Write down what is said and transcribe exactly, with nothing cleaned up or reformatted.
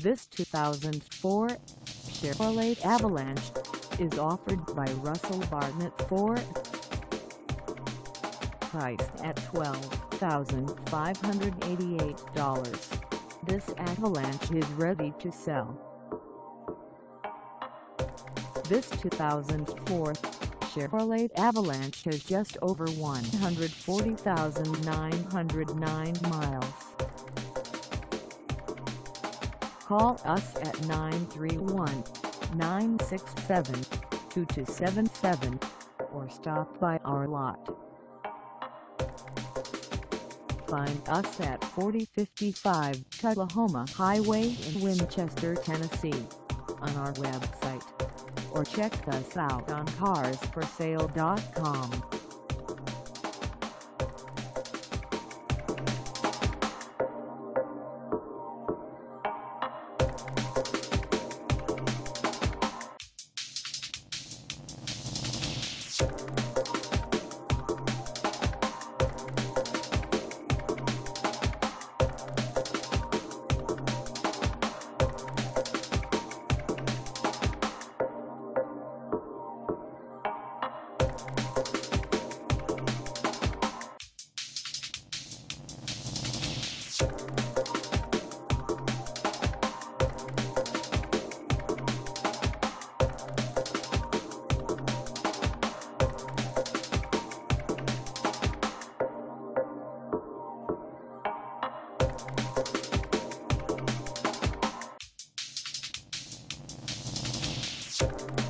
This two thousand four Chevrolet Avalanche is offered by Russell Barnett Ford. Priced at twelve thousand five hundred eighty-eight dollars, this Avalanche is ready to sell. This two thousand four Chevrolet Avalanche has just over one hundred forty thousand nine hundred nine miles. Call us at nine three one, nine six seven, two two seven seven or stop by our lot. Find us at forty fifty-five Tullahoma Highway in Winchester, Tennessee, on our website, or check us out on cars for sale dot com. You